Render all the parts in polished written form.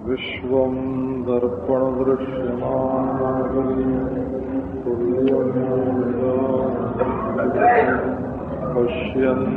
विश्वं दर्पणदृश्यमानमखिलं पश्यन्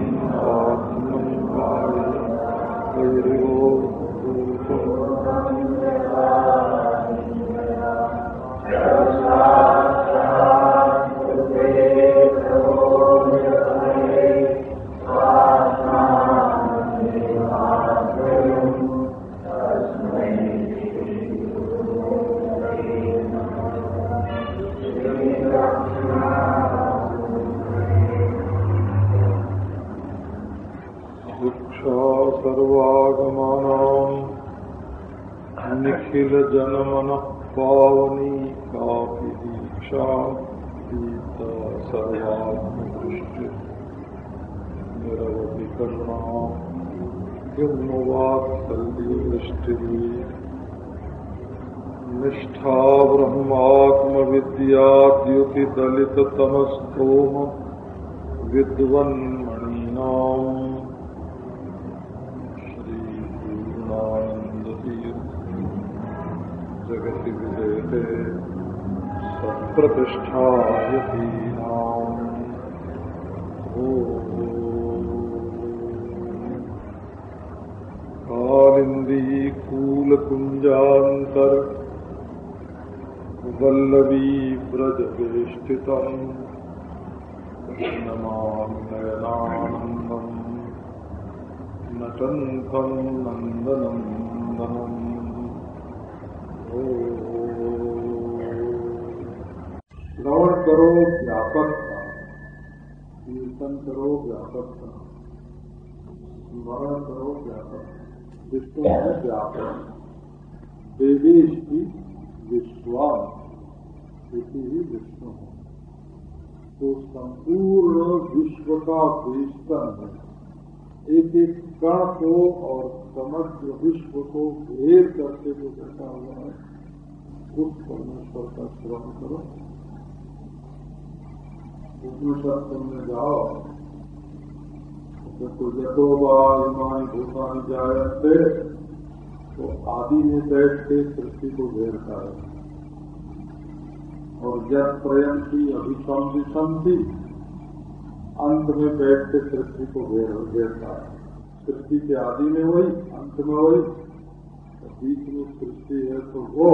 निखिल जनमन पावनी कापि दीक्षा सीता सर्वात्मदृष्टि निरवधि करुणा वात्सल्यदृष्टि निष्ठा ब्रह्मात्मविद्या द्युति दलित तमस्तोम विद्वन्मणीनाम् जगति विजयते सत्प्रतिष्ठायतीनाम् कालिंदी कूलकुंजांतर वल्लवी ब्रज वेष्टितम् नमामि नयनानन्दम् नटन्तं नन्दनन्दनम्। श्रवण करो व्यापक था, कीर्तन करो व्यापक था, स्मरण करो व्यापक, विष्णु है व्यापक। देवेश की विश्वास इसी ही विष्णु है। तो संपूर्ण विश्व का वेष्टन है, एक एक कण को और समग्र विश्व को घेर करके जो बैठा हुआ है, उस परमेश्वर का श्रवण करो। उपनिषद सुनने जाओ तो जतो इमानी भूतानि जायन्ते, तो आदि में बैठ के सृष्टि को घेरता है, और जब प्रयंती अभिसंधि अंत में बैठ के सृष्टि को घेरता है। सृष्टि के आदि में वही, अंत में वही, तो बीच में सृष्टि है तो वो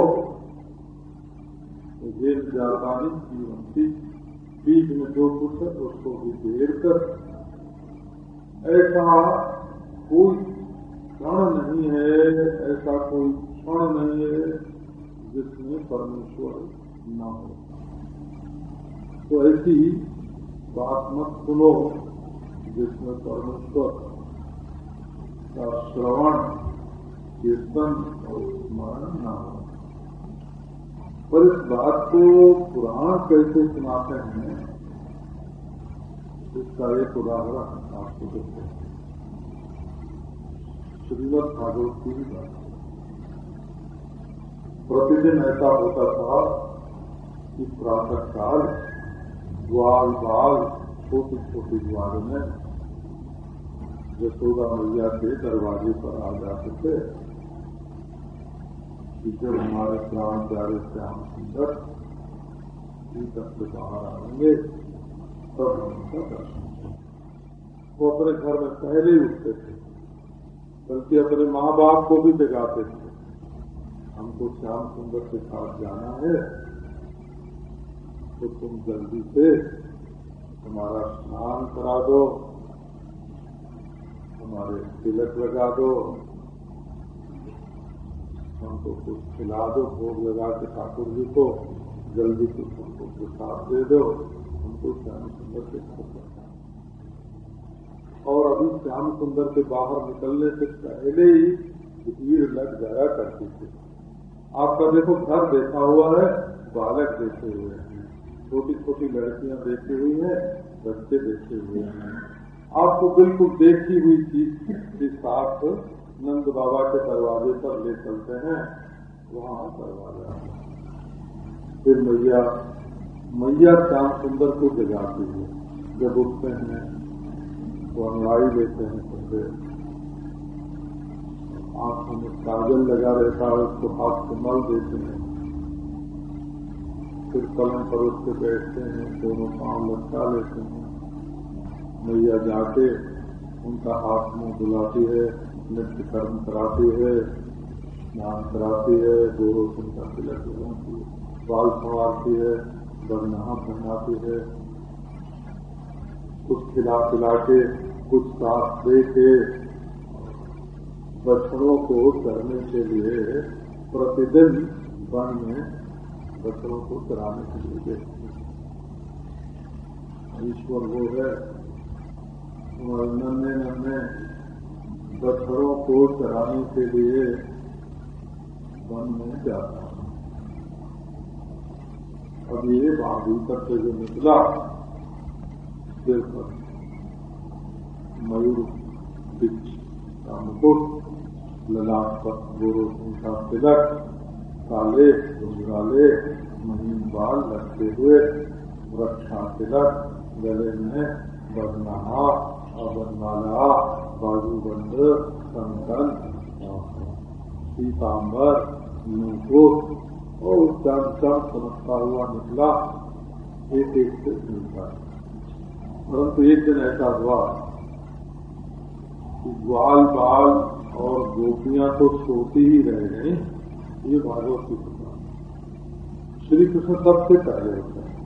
घेर जाता नहीं जीवंती, बीच में जो कुछ है उसको भी घेर कर। ऐसा कोई क्षण नहीं है, ऐसा कोई क्षण नहीं है जिसमें परमेश्वर न हो। तो ऐसी बात मत सुनो जिसमें परमेश्वर का श्रवण कीर्तन और स्मरण न हो। पर इस बात को पुराण कैसे सुनाते हैं, इसका एक उदाहरण आपको देते हैं। श्रीमद् भागवत की बात, प्रतिदिन ऐसा होता था कि प्रातः काल ग्वाल बाल छोटी छोटी ग्वाल में यशोदा मैया के दरवाजे पर आ जाते थे कि जब हमारे प्राण प्यारे श्याम सुंदर भीतर से बाहर आएंगे तब हम उनका दर्शन करेंगे। वो अपने घर में पहले ही उठते थे, बल्कि अपने माँ बाप को भी जगाते थे, हमको श्याम सुंदर के साथ जाना है तो तुम जल्दी से हमारा स्नान करा दो, हमारे तिलक लगा दो, हमको कुछ खिला दो, भोग लगा के ठाकुर जी को जल्दी से हमको प्रसाद दे दो, हमको श्याम सुंदर के घर जाना। और अभी श्याम सुंदर के बाहर निकलने से पहले ही भीड़ लग जाया करती थी। आपका देखो घर देखा हुआ है, बालक देखे हुए हैं, छोटी छोटी लड़कियां देखी हुई हैं, बच्चे देखे हुए हैं। आपको बिल्कुल देखी हुई चीज के साथ नंद बाबा के दरवाजे पर ले चलते हैं, वहाँ दरवाजा। फिर मैया श्याम सुंदर को जगाती है, जब उठते हैं वो अंगड़ाई लेते हैं, आंखों में काजल लगा रहता है, उसको हाथ से मल देते हैं, फिर पलंग पर उठ के बैठते हैं, दोनों पांव लटका लेते हैं। मैया जाके उनका हाथ मुंह धुलाती है, नित्य कर्म कराती है, स्नान कराती है, गोरोचन का तिलक लगाती है, बाल संवारती है, बरनहा पहनाती है, कुछ खिला पिला के, कुछ साथ दे के बछड़ों को चरने के लिए प्रतिदिन वन में बछड़ों को चराने के लिए देखते हैं। ईश्वर वो है, नन्हे नन्हे बछड़ों को चराने के लिए वन में जाता है। अब ये भीतर से जो निकला, सिर पर मयूर वृक्ष का मुकुट, ललाट पर गोरोचन का तिलक, काले घुंघराले महीन बाल लटके हुए, वृक्षा तिलक, गले में बरनहा, अबरमाला, बाजूबंद, कंकन, पीताम्बर, मुकुट और चम चमकता हुआ निकला, एक एक से मिलता है। परंतु एक दिन ऐसा हुआ कि ग्वाल बाल और गोपियां तो सोती ही रह गई। ये भागवत की कथा, श्री कृष्ण सबसे पहले होते हैं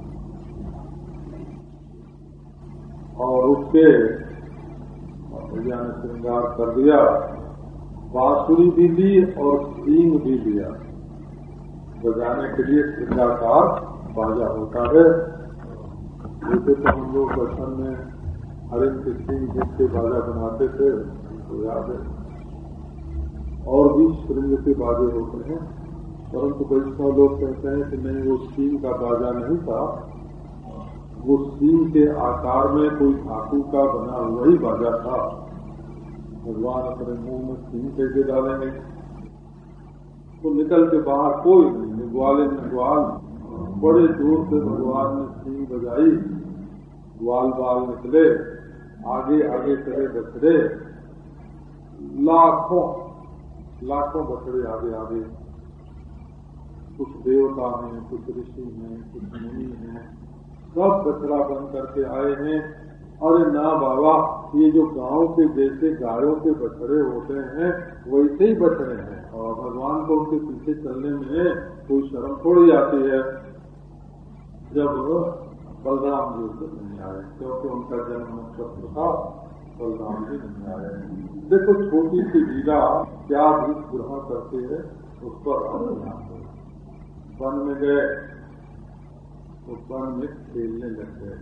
और उसके भैया ने श्रृंगार कर दिया, बांसुरी भी ली और सींग भी लिया। बजाने के लिए श्रृंगारकार बाजा होता है। जैसे तो हम लोग बचपन में हरिन के सींग जिसके बाजा बनाते थे, तो याद है। और भी श्रृंग के बाजे होते हैं, परंतु वैष्णव लोग कहते हैं कि नहीं, वो सींग का बाजा नहीं था, वो सींग के आकार में कोई धातु का बना हुआ ही बाजा था। भगवान अपने मुंह में सींग कैसे डालेंगे, तो निकल के बाहर कोई नहीं, निग्वाले निग्वाल, बड़े जोर से भगवान ने सींग बजाई, ग्वाल बाल निकले, आगे आगे चले बछड़े, लाखों लाखों बछड़े आगे आगे, कुछ देवता हैं, कुछ ऋषि हैं, कुछ मुनि हैं, सब बछड़ा बन करके आए हैं। अरे ना बाबा, ये जो गांव के जैसे गायों के बछड़े होते हैं वैसे ही बछड़े हैं, और भगवान को उनके पीछे चलने में कोई शर्म थोड़ी आती है। जब बलराम जी से नहीं आए, क्योंकि उनका जन्म नक्षत्र था, बलराम जी नहीं आए। देखो छोटी सी लीला क्या भी ग्रहण करते हैं, उस पर वन में गए तो वन में खेलने लग गए।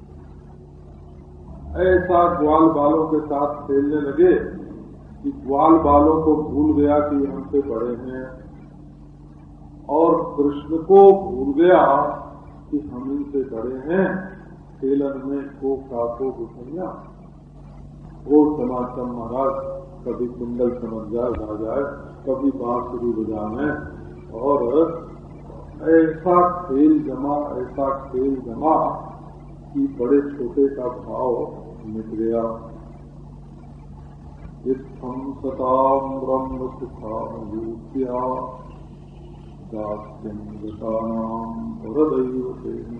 ऐसा ग्वाल बालों के साथ खेलने लगे कि ग्वाल बालों को भूल गया कि हमसे बड़े हैं, और कृष्ण को भूल गया कि हम इनसे बड़े हैं। खेलन में को काको गुठनिया, वो समाचम महाराज कभी कुंडल समझ जाए, कभी बांसुरी बजाने, और ऐसा खेल जमा कि बड़े छोटे का भाव मिट गया। इत्थं सतां ब्रह्म सुखानुभूत्या दास्यं गतानां परदैवतेन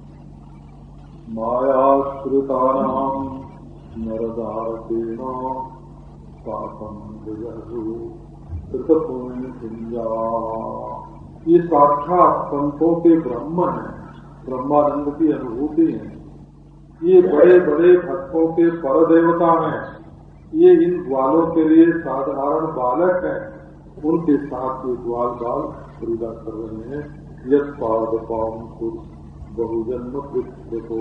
मायाश्रितानां नरदारकेण पापं जगहु कृतपुण्य पुंजा। ये साक्षात संतों के ब्रह्म है, ब्रह्मानंद की अनुभूति है। ये बड़े बड़े भक्तों के पर देवता हैं। ये इन ग्वालों के लिए साधारण बालक हैं। उनके साथ ये ग्वाल बाल क्रीड़ा कर रहे हैं। यद पाद पाम बहुजन्म पृथ्वी को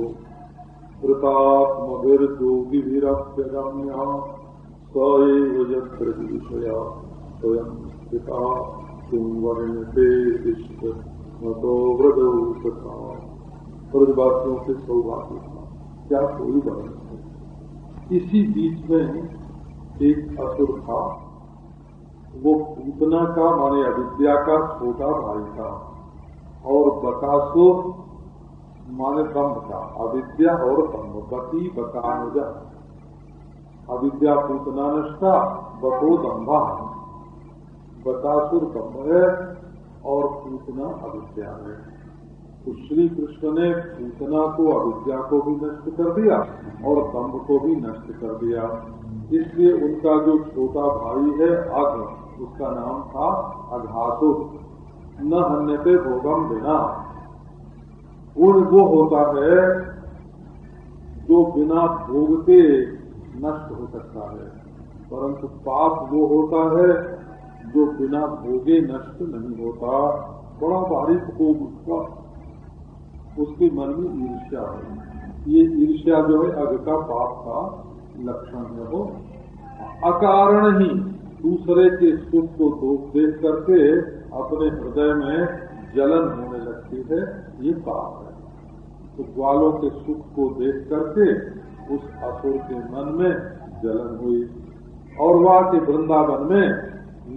कृतात्मभिर्योगिभिरप्यगम्य सएव यत्र विषया स्वयं स्थिता तुंवर्ण्यते इष्ट मतो व्रजौ तथा। ब्रजवासियों के सौभाग्य था, क्या कोई वर्णन है। इसी बीच में एक असुर था, वो पूतना का माने अविद्या का छोटा भाई था, और बकासुर माने दम्भ का, अविद्या और दम्भ, बती बकानुजा। अविद्या पूतना नष्टा, बको दम्भा। बकासुर ब्रह्म है और पूतना अविद्या है। तो श्री कृष्ण ने पूतना को, अविद्या को भी नष्ट कर दिया और दम्भ को भी नष्ट कर दिया। इसलिए उनका जो छोटा भाई है अघ, उसका नाम था अघासुर। न हन्यते भोगम बिना, गुण वो होता है जो बिना भोग के नष्ट हो सकता है, परंतु पाप वो होता है जो बिना भोगे नष्ट नहीं होता। बड़ा बारीक भोग उसका, उसके मन में ईर्ष्या है। ये ईर्ष्या जो है अग का पाप का लक्षण है। वो अकारण ही दूसरे के सुख को देख करके अपने हृदय में जलन होने लगती है, ये पाप है। तो ग्वालों के सुख को देख करके उस असुर के मन में जलन हुई और वहाँ के वृंदावन में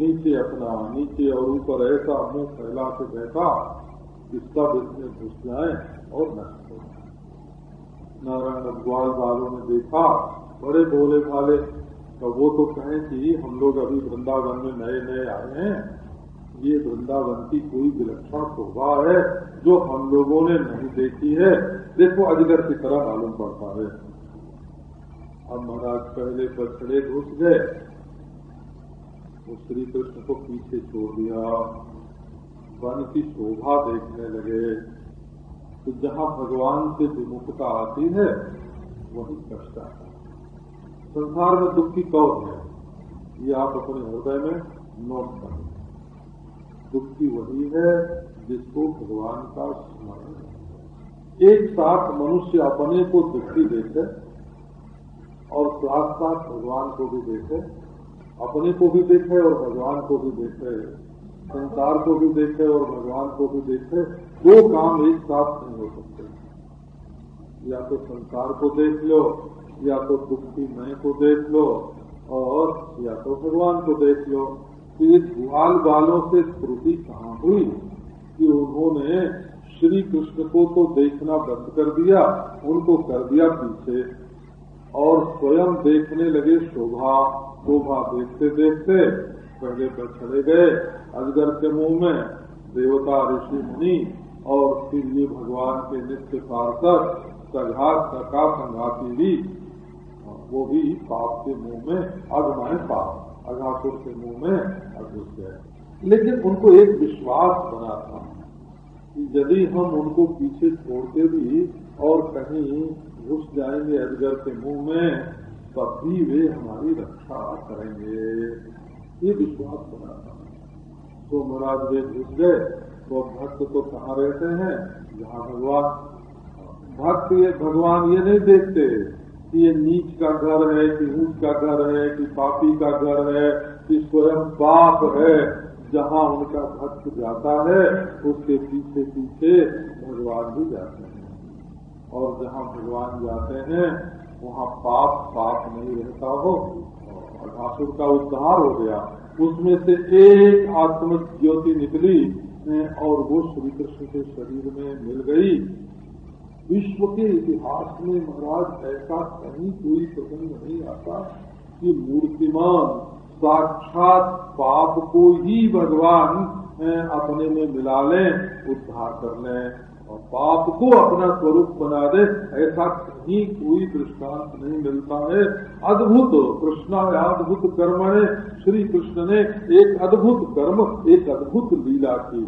नीचे और ऊपर ऐसा मुंह फैला के बैठा कि सब इसमें घुस जाए और नष्ट हो जाए। नारायण ग्वाल वालों ने देखा, बड़े भोले भाले, तो वो तो कहें कि हम लोग अभी वृंदावन में नए नए आए हैं, ये वृंदावन की कोई विलक्षण शोभा है जो हम लोगों ने नहीं देखी है, देखो अजगर की तरह मालूम पड़ता है। अब महाराज पहले बछड़े घुस गए, वो श्री कृष्ण को पीछे छोड़ दिया, वन की शोभा देखने लगे। तो जहाँ भगवान से विमुखता आती है वही कष्ट आता है। संसार में दुखी कौन है, ये आप अपने हृदय में नोट करें। दुखी वही है जिसको भगवान का स्मरण है। एक साथ मनुष्य अपने को दुखी देखे और साथ साथ भगवान को भी देखे, अपने को भी देखे और भगवान को भी देखे, संसार को भी देखे और भगवान को भी देखे, दो काम एक साथ नहीं हो सकते। या तो संसार को देख लो, या तो दुखी मैं को देख लो, और या तो भगवान को देख लो। तो ये ग्वाल वालों से त्रुटि कहाँ हुई कि उन्होंने श्री कृष्ण को तो देखना बंद कर दिया, उनको कर दिया पीछे और स्वयं देखने लगे शोभा देखते देखते पहले बछड़े गए अजगर के मुंह में, देवता ऋषि मुनि, और फिर ये भगवान के नित्य पार्षद सघा संघाती भी, वो भी पाप के मुंह में अगमय पाप, अघासुर के मुंह में अघुस गए। लेकिन उनको एक विश्वास बना था कि यदि हम उनको पीछे छोड़ते भी और कहीं घुस जाएंगे अजगर के मुंह में, तब भी वे हमारी रक्षा करेंगे, ये विश्वास बना था। तो महाराज वे घुस गए, तो भक्त तो कहाँ रहते हैं, जहाँ भगवान। भक्त ये भगवान ये नहीं देखते कि ये नीच का घर है कि ऊंच का घर है कि पापी का घर है कि स्वयं पाप है। जहाँ उनका भक्त जाता है उसके पीछे पीछे भगवान भी जाते हैं, और जहाँ भगवान जाते हैं वहाँ पाप नहीं रहता हो। अघासुर का उद्धार हो गया, उसमें से एक आत्म ज्योति निकली और वो श्री कृष्ण के शरीर में मिल गई। विश्व के इतिहास में महाराज ऐसा कहीं कोई प्रसंग नहीं आता कि मूर्तिमान साक्षात पाप को ही भगवान अपने में मिला लें, उद्धार कर लें और पाप को अपना स्वरूप बना दे, ऐसा कहीं कोई दृष्टांत नहीं मिलता है। अद्भुत कृष्णाद्भुत कर्म है, श्री कृष्ण ने एक अद्भुत कर्म, एक अद्भुत लीला की।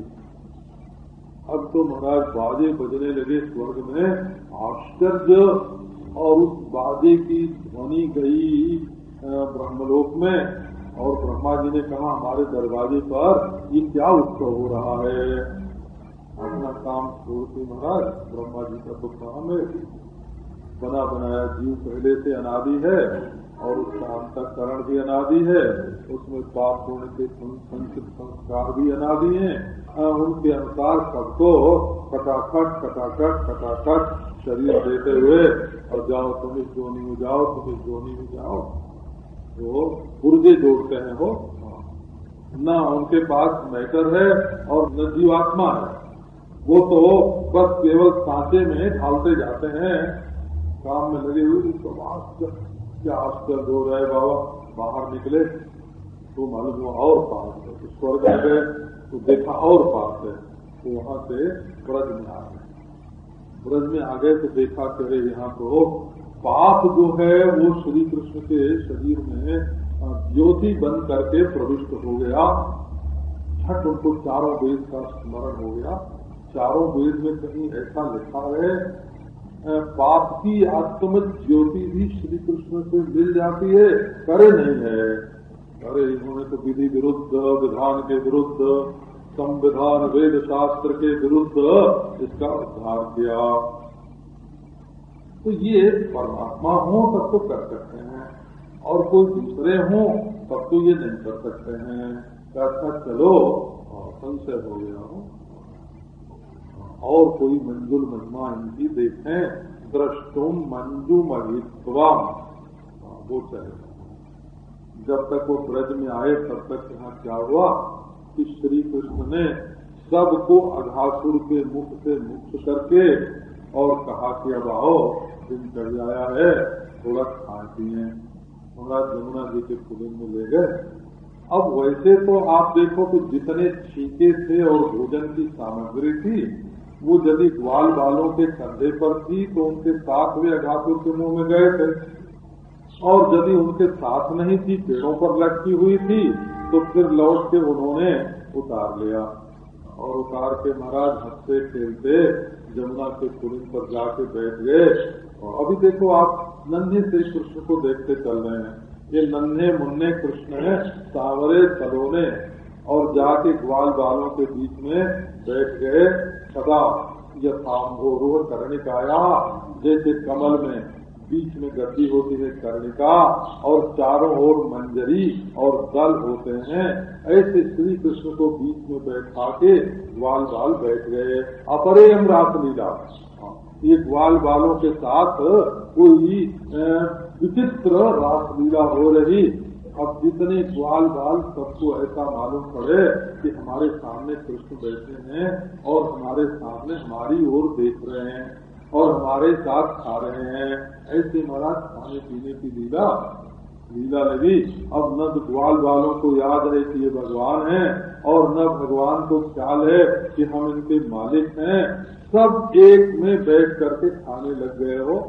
अब तो महाराज बाजे बजने लगे स्वर्ग में, आश्चर्य, और उस बाजे की ध्वनि गई ब्रह्मलोक में, और ब्रह्मा जी ने कहा हमारे दरवाजे पर ये क्या उत्सव हो रहा है। अपना काम छोड़ते महाराज, ब्रह्मा जी का तो काम है, बना बनाया जीव पहले से अनादि है और उसका अंतःकरण भी अनादि है, उसमें पाप पुण्य के संचित संस्कार भी अनादि हैं। उनके अनुसार सबको खटाखट शरीर देते हुए और जाओ तुम इस जोनी में जाओ, तुम इस जोनी में जाओ, तो पुर्जे जोड़ते हैं हो न उनके पास मैटर है और न जीवात्मा है। वो तो बस केवल सांचे में ढालते जाते हैं, काम में लगे हुए। तो क्या आश्चर्य हो रहा है बाबा, बाहर निकले तो मालूम हुआ और पास है, तो स्वर्ग में गए तो देखा और पास है, तो वहां से ब्रज में आ गए। ब्रज में आ गए तो देखा कि यहाँ तो पाप जो है वो श्री कृष्ण के शरीर में ज्योति बन करके प्रविष्ट हो गया। झट उनको चारों वेद का स्मरण हो गया। चारों वेद में कहीं ऐसा लिखा है पाप की आत्म ज्योति भी श्री कृष्ण से मिल जाती है? करे नहीं है। अरे इन्होंने तो विधि विरुद्ध, विधान के विरुद्ध, संविधान वेद शास्त्र के विरुद्ध इसका उद्धार किया। तो ये परमात्मा हो तब तो कर सकते हैं, और कोई दूसरे हो तब तो ये नहीं कर सकते हैं। अच्छा चलो संशय हो गया हो, और कोई मंजुल महिमा इनकी देखें। द्रष्टुम मंजू महित्वा, वो चाहे जब तक वो ब्रज में आए तब तक यहाँ क्या हुआ कि श्री कृष्ण ने सबको अघासुर के मुख से मुक्त करके और कहा कि अब आओ दिन चढ़ आया है, थोड़ा खाए पिए। महाराज यमुना जी के कुएं में ले गए। अब वैसे तो आप देखो कि जितने छींके थे और भोजन की सामग्री थी वो यदि ग्वाल बालों के कंधे पर थी तो उनके साथ वे अघासुर के मुंह में गए थे, और यदि उनके साथ नहीं थी, पेड़ों पर लटकी हुई थी, तो फिर लौट के उन्होंने उतार लिया। और उतार के महाराज हंसते खेलते यमुना के कुलिन पर जाके बैठ गए। और अभी देखो आप नन्हे से कृष्ण को देखते चल रहे हैं। ये नन्हे मुन्ने कृष्ण है, सांवरे सलोने, और जाके ग्वाल बालों के बीच में बैठ गए। सदा यथाम्भोरो कर्णिकाया, जैसे कमल में बीच में गद्दी होती है कर्णिका और चारों ओर मंजरी और दल होते हैं, ऐसे श्री कृष्ण को बीच में बैठा के ग्वाल बाल बैठ गए। अपरेयम रासलीला, ये ग्वाल बालों के साथ कोई विचित्र रासलीला हो रही। अब जितने ग्वाल बाल सबको ऐसा मालूम पड़े कि हमारे सामने कृष्ण बैठे हैं और हमारे सामने हमारी ओर देख रहे हैं और हमारे साथ खा रहे हैं। ऐसे महाराज खाने पीने की लीला लगी। अब न तो ग्वाल बालों को याद है कि ये भगवान हैं, और न भगवान को ख्याल है कि हम इनके मालिक हैं। सब एक में बैठ करके खाने लग गए हो।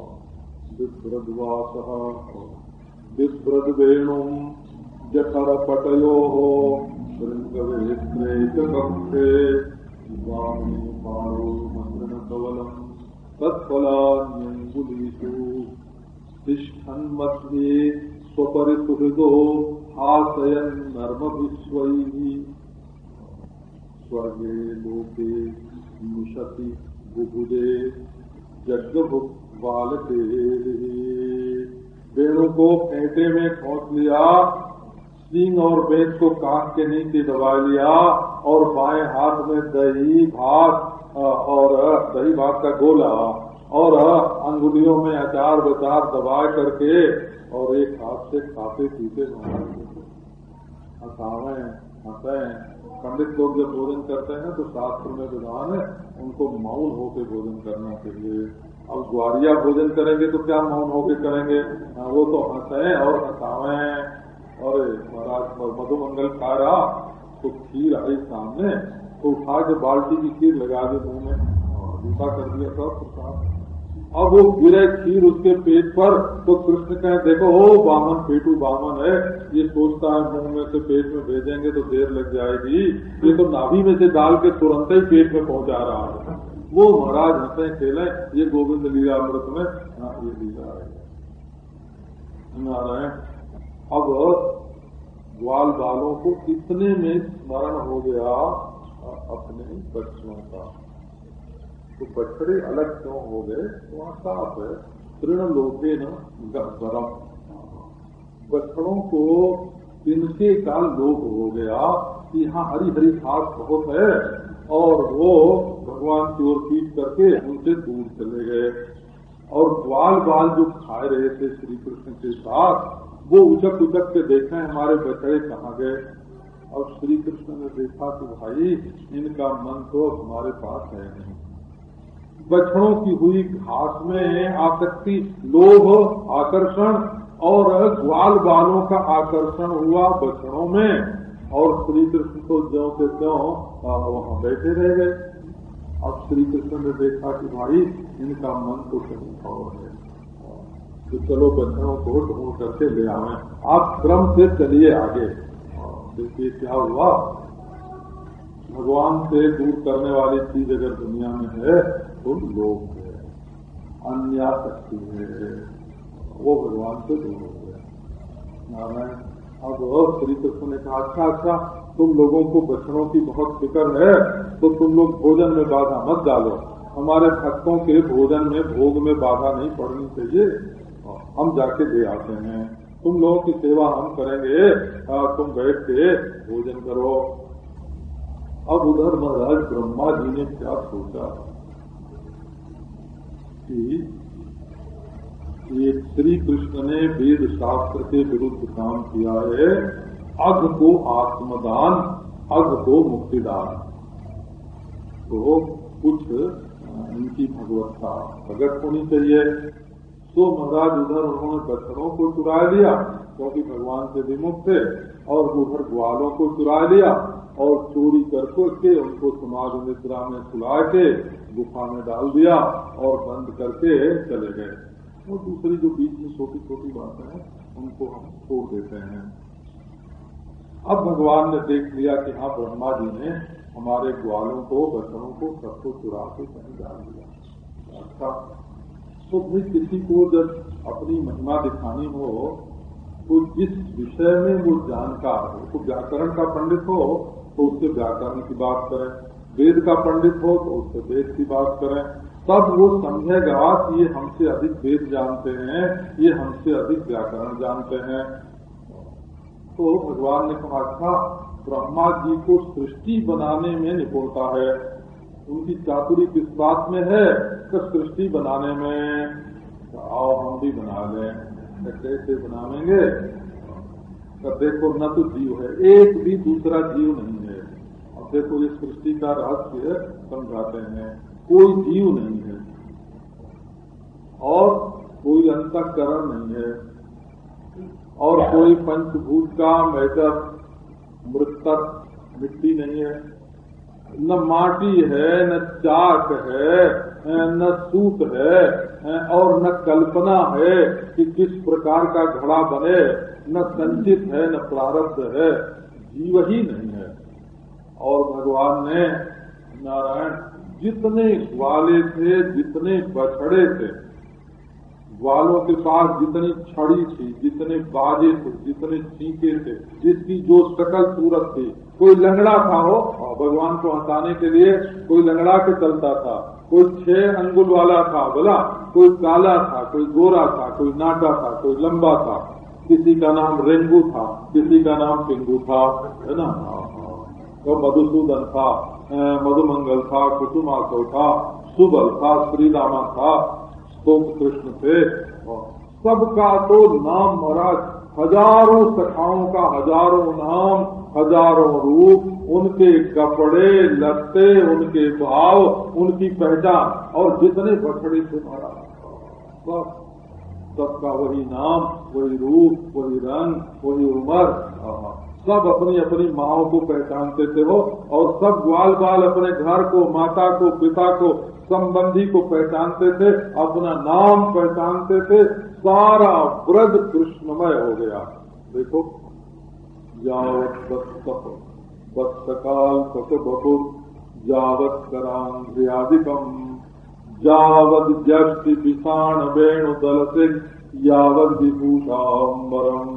विभ्रद वेणु जठर पटयो हो श्रृंगवेत्रे कक्षे मंत्र कवलम तत्फलान्यंगुलीषु तिष्ठन् मध्ये स्वपरिसुहृदो हासयन् नर्मभिस्वैः स्वर्गे लोके निशति बुभुजे जगभुक् बालके। वेणु को फेंटे में खोस लिया, सींग और बेच को कान के नीचे दबा लिया, और बाएं हाथ में दही भात और दही भात का गोला और अंगुलियों में अचार बचार दबा करके और एक हाथ से खाते पीते हंसें। पंडित लोग जब भोजन करते हैं तो शास्त्र में विधान है उनको मौन होकर भोजन करना चाहिए। अब ग्वारिया भोजन करेंगे तो क्या मौन होकर करेंगे, वो तो हंसें और हंसावें। और महाराज मधुमंगल खा रहा तो खीर आई सामने, तो उठा के बाल्टी की खीर लगा दी मुंह में और जूता कर दिया सब प्रसाद। अब वो गिरे खीर उसके पेट पर, तो कृष्ण कहे देखो ओ बामन, पेटू बामन है, ये सोचता है मुंह में से पेट में भेजेंगे तो देर लग जाएगी, ये तो नाभि में से डाल के तुरंत ही पेट में पहुंचा रहा है। वो महाराज हंसे खेले, ये गोविंद लीला अमृत में ये लीला है। अब ग्वाल बालों को इतने में स्मरण हो गया अपने बच्चों का, तो बछड़े अलग क्यों हो गए? वहाँ साफ है, तृण लोके न गरम, बछड़ों को इनके का लोभ हो गया कि यहाँ हरी हरी घास बहुत है, और वो भगवान की ओर पीट करके उनसे दूर चले गए। और ग्वाल बाल जो खाए रहे थे श्री कृष्ण के साथ, वो उचक उचक के देखे हमारे बछड़े कहाँ गए। और श्री कृष्ण ने देखा कि भाई इनका मन तो हमारे पास है नहीं। बछड़ों की हुई घास में आसक्ति, लोभ, आकर्षण, और ग्वाल बालों का आकर्षण हुआ बछड़ों बछड़ों में, और श्री कृष्ण तो ज्यों के त्यों वहाँ बैठे रह गए। अब श्री कृष्ण ने देखा कि भाई इनका मन तो कहीं और है, तो चलो बच्चों को ढूंढ करके ले आवे। आप क्रम से चलिए आगे। देखिए क्या हुआ, भगवान से दूर करने वाली चीज अगर दुनिया में है तो लोभ है, अन्या शक्ति है, वो भगवान से दूर हो गया। नारायण अब श्री कृष्ण ने कहा अच्छा तुम लोगों को बच्चों की बहुत फिक्र है तो तुम लोग भोजन में बाधा मत डालो, हमारे भक्तों के भोजन में भोग में बाधा नहीं पड़नी चाहिए, हम जाके दे आते हैं, तुम लोगों की सेवा हम करेंगे, तुम बैठ के भोजन करो। अब उधर महाराज ब्रह्मा जी ने क्या सोचा कि ये श्री कृष्ण ने वेद शास्त्र के विरुद्ध काम किया है, अघ को आत्मदान, अघ को मुक्तिदान, तो कुछ इनकी भगवत्ता प्रकट होनी चाहिए। तो महाराज उधर उन्होंने बच्चों को चुरा लिया क्योंकि भगवान से विमुख थे, और उधर ग्वालों को चुरा लिया और चोरी करके उनको समाधि निद्रा में सुला के गुफा में डाल दिया और बंद करके चले गए। वो दूसरी जो बीच में छोटी छोटी बातें हैं उनको हम छोड़ देते हैं। अब भगवान ने देख लिया कि हाँ ब्रह्मा जी ने हमारे ग्वालों को बच्चों को सबको चुरा के कहीं डाल दिया। अच्छा, तो भाई किसी को जब अपनी महिमा दिखानी हो तो जिस विषय में वो जानकार हो, तो व्याकरण का पंडित हो तो उससे व्याकरण की बात करें, वेद का पंडित हो तो उससे वेद की बात करें, तब वो समझेगा कि ये हमसे अधिक वेद जानते हैं, ये हमसे अधिक व्याकरण जानते हैं। तो भगवान ने कहा था ब्रह्मा जी को सृष्टि बनाने में निपुणता है, उनकी चातुरी किस बात में है कि सृष्टि बनाने में, तो आओ हम भी बना लें। कैसे बनावेंगे? तो देखो न तो जीव है, एक भी दूसरा जीव नहीं है। अब देखो ये सृष्टि का रहस्य समझाते हैं, कोई जीव नहीं है और कोई अंतःकरण नहीं है और कोई पंचभूत का मैटर मृतक मिट्टी नहीं है, न माटी है, न चाक है, न सूत है, और न कल्पना है कि किस प्रकार का घड़ा बने, न संचित है, न प्रारब्ध है, जीव ही नहीं है। और भगवान ने नारायण जितने ग्वाले थे, जितने बछड़े थे, ग्वालों के पास जितनी छड़ी थी, जितने बाजे थे, जितने छींके थे, जिसकी जो शकल सूरत थी, कोई लंगड़ा था हो भगवान को हंसाने के लिए, कोई लंगड़ा के चलता था, कोई 6 अंगुल वाला था बोला, कोई काला था, कोई गोरा था, कोई नाटा था, कोई लंबा था, किसी का नाम रेंगू था, किसी का नाम पिंगू था, है ना, तो मधुसूदन था, मधुमंगल था, कुसुमासव था, सुबल था, श्रीरामा था, स्तोक कृष्ण थे, सबका तो नाम महाराज हजारों सखाओं का हजारों नाम, हजारों रूप, उनके कपड़े लत्ते, उनके भाव, उनकी पहचान, और जितने बछड़े थे महाराज सबका वही नाम, वही रूप, वही रंग, वही उम्र, सब अपनी अपनी माओं को पहचानते थे वो, और सब ग्वाल बाल अपने घर को, माता को, पिता को, संबंधी को पहचानते थे, अपना नाम पहचानते थे, सारा ब्रज कृष्णमय हो गया। देखो यावत वत्सकाल बहु यावत करांग्रियादिकम यावत जष्टि विषाण वेणु दलसे यावत विभूषाम्बरम,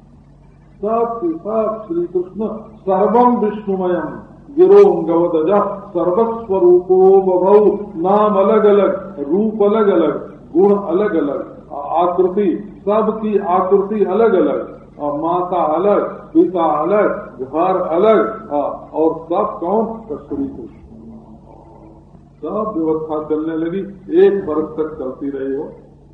सब श्री कृष्ण सर्वम विष्णुमयम गिरोंगवदज सर्वस्वरूपो बभौ, नाम अलग अलग, रूप अलग अलग, गुण अलग अलग, आकृति सबकी आकृति अलग अलग, माता अलग, पिता अलग, घर अलग, और सब कौन? श्री कृष्ण। सब व्यवस्था चलने लगी, 1 वर्ष तक चलती रही हो।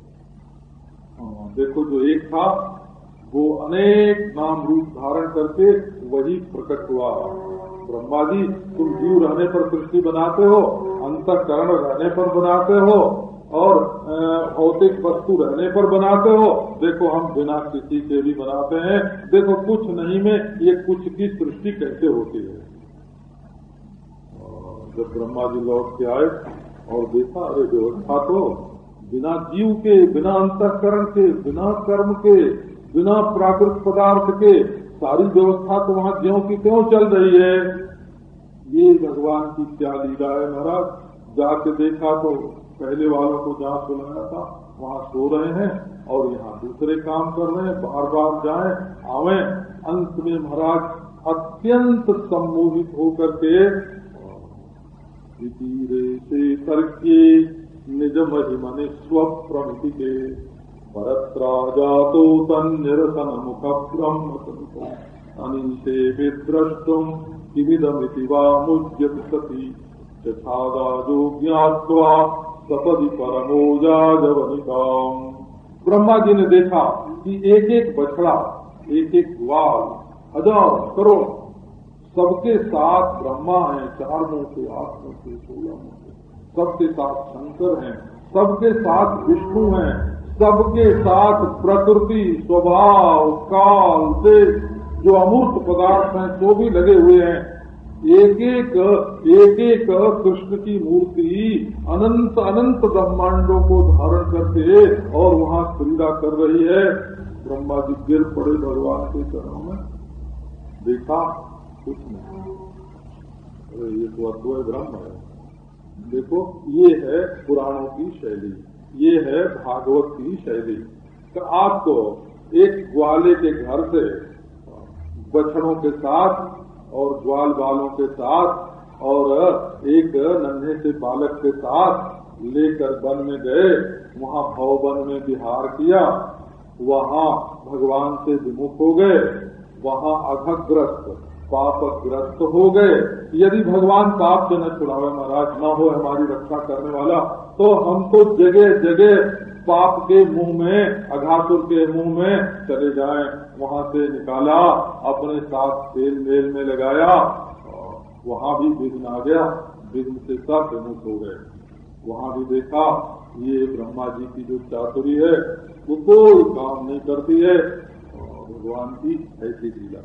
देखो जो एक था वो अनेक नाम रूप धारण करके वही प्रकट हुआ। ब्रह्मा जी तुम जीव रहने पर सृष्टि बनाते हो, अंतःकरण रहने पर बनाते हो, और भौतिक वस्तु रहने पर बनाते हो, देखो हम बिना किसी के भी बनाते हैं, देखो कुछ नहीं में ये कुछ की सृष्टि कैसे होती है। जब ब्रह्मा जी लौट के आए और देखा, अरे व्यवस्था तो बिना जीव के, बिना अंतःकरण के, बिना कर्म के, बिना प्राकृतिक पदार्थ के सारी व्यवस्था तो वहाँ ज्यों की त्यों चल रही है। ये भगवान की क्या लीला है महाराज। जाके देखा तो पहले वालों को जहाँ सुनाया था वहाँ सो रहे हैं और यहाँ दूसरे काम कर रहे हैं, बार बार जाएं आवें। अंत में महाराज अत्यंत सम्मोहित होकर के से तर्के निज महिमने स्वप्रमिति के परत्राजातो तन्निरसन मुख ब्रह्म अनिशे विद्रष्टुम किमिदमिति वा मुज्यत सती यथादाजो ज्ञात्वा सपदि परमोजागवनिकाम। ब्रह्मा जी ने देखा कि एक एक बछड़ा, एक एक ग्वाल, हजार करोड़ सबके साथ ब्रह्मा है, 4 मुंह से, 8 मुंह से, 16 मुंह से, सबके साथ शंकर हैं, सबके साथ विष्णु हैं, सबके साथ प्रकृति, स्वभाव, काल, देश जो अमूर्त पदार्थ हैं वो भी लगे हुए हैं। एक एक कृष्ण की मूर्ति अनंत अनंत ब्रह्मांडों को धारण करके और वहाँ क्रीड़ा कर रही है। ब्रह्मा जी गिर पड़े भगवान के चरणों में, देखा कुछ नहीं, अरे ये तो अद्वैय ब्रह्म है। देखो ये है पुराणों की शैली, ये है भागवत की शैली। तो आपको एक ग्वाले के घर से बछड़ों के साथ और ग्वाल बालों के साथ और एक नन्हे से बालक के साथ लेकर वन में गए, वहाँ भववन में विहार किया, वहाँ भगवान से विमुख हो गए, वहाँ अघग्रस्त पापग्रस्त हो गए। यदि भगवान पाप से न छुड़ावे महाराज, न हो हमारी रक्षा करने वाला, तो हम तो जगह जगह पाप के मुंह में, अघासुर के मुंह में चले जाएं। वहाँ से निकाला, अपने साथ तेल मेल में लगाया, वहाँ भी विघ्न आ गया, विघ्न से सब विमुख हो गए। वहाँ भी देखा ये ब्रह्मा जी की जो चातुरी है वो कोई काम नहीं करती है, भगवान की ऐसी लीला।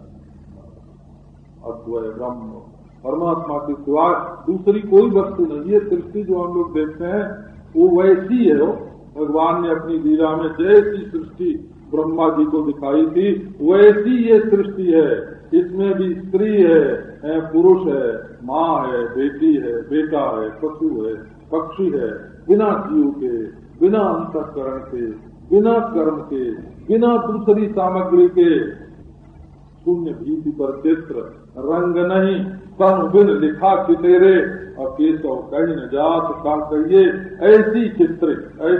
अद्वैय ब्रह्म परमात्मा के सिवा दूसरी कोई वस्तु नहीं है। सृष्टि जो हम लोग देखते हैं वो वैसी है। भगवान ने अपनी लीला में जैसी सृष्टि ब्रह्मा जी को दिखाई थी वैसी ये सृष्टि है। इसमें भी स्त्री है, पुरुष है, माँ है, बेटी है, बेटा है, पशु है, पक्षी है, बिना जीव के, बिना अंतःकरण के, बिना कर्म के, बिना दूसरी सामग्री के, शून्य भीति पर चित्र, रंग नहीं, तन बिन लिखा चितेरे, और केशव कहीं न जात का कहिए, ऐसी चित्र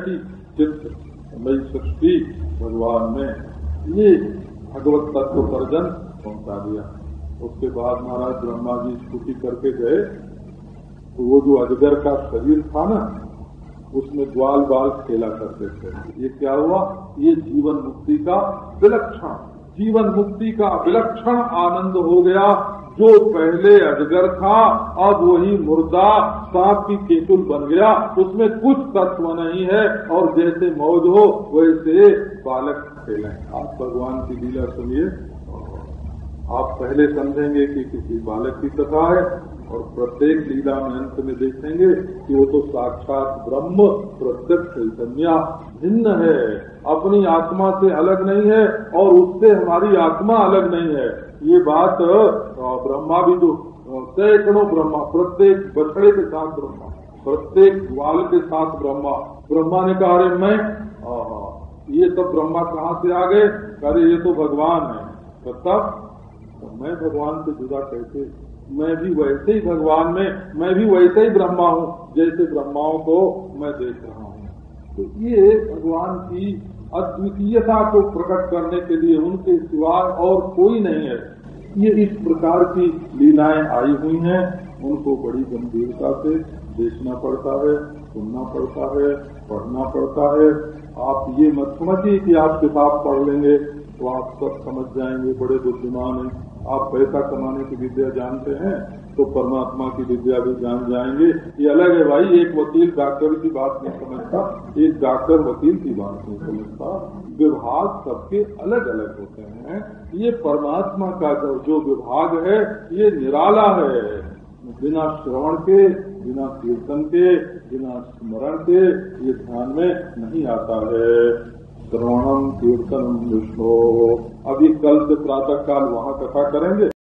नई सृष्टि भगवान ने ये भगवत तत्व पर जन पहुंचा दिया। उसके बाद महाराज ब्रह्मा जी स्तुति करके गए, तो वो जो अजगर का शरीर था ना, उसमें ग्वाल बाल खेला करते थे। ये क्या हुआ? ये जीवन मुक्ति का विलक्षण आनंद हो गया। जो पहले अजगर था अब वही मुर्दा सांप की केतुल बन गया, उसमें कुछ तत्व नहीं है, और जैसे मौज हो वैसे बालक खेलें। आप भगवान की लीला सुनिए, आप पहले समझेंगे कि किसी बालक की कथा है, और प्रत्येक लीला में अंत में देखेंगे कि वो तो साक्षात ब्रह्म प्रत्यक्ष चैतन्य भिन्न है, अपनी आत्मा से अलग नहीं है और उससे हमारी आत्मा अलग नहीं है। ये बात ब्रह्मा भी तो सैकड़ों ब्रह्मा, प्रत्येक बछड़े के साथ ब्रह्मा, प्रत्येक ग्वाल के साथ ब्रह्मा ने कहा अरे मैं, ये सब ब्रह्मा कहाँ से आ गए? अरे ये तो भगवान है। तब मैं भगवान से जुदा कैसे? मैं भी वैसे ही भगवान में, मैं भी वैसे ही ब्रह्मा हूँ जैसे ब्रह्माओं को मैं देख रहा हूँ। तो ये भगवान की अद्वितीयता को प्रकट करने के लिए उनके सिवाय और कोई नहीं है। ये इस प्रकार की लीलाएं आई हुई हैं, उनको बड़ी गंभीरता से देखना पड़ता है, सुनना पड़ता है, पढ़ना पड़ता है। आप ये मत समझिए कि आप किताब पढ़ लेंगे तो आप सब समझ जाएंगे, बड़े बुद्धिमान हैं। आप पैसा कमाने की विद्या जानते हैं तो परमात्मा की विद्या भी जान जाएंगे। ये अलग है भाई, एक वकील डॉक्टर की बात नहीं समझता, एक डॉक्टर वकील की बात नहीं समझता। विभाग सबके अलग अलग होते हैं। ये परमात्मा का जो विभाग है ये निराला है। बिना श्रवण के, बिना कीर्तन के, बिना स्मरण के ये ध्यान में नहीं आता है। श्रवणम कीर्तनम विष्णु। अभी कल से प्रातः काल वहाँ कथा करेंगे।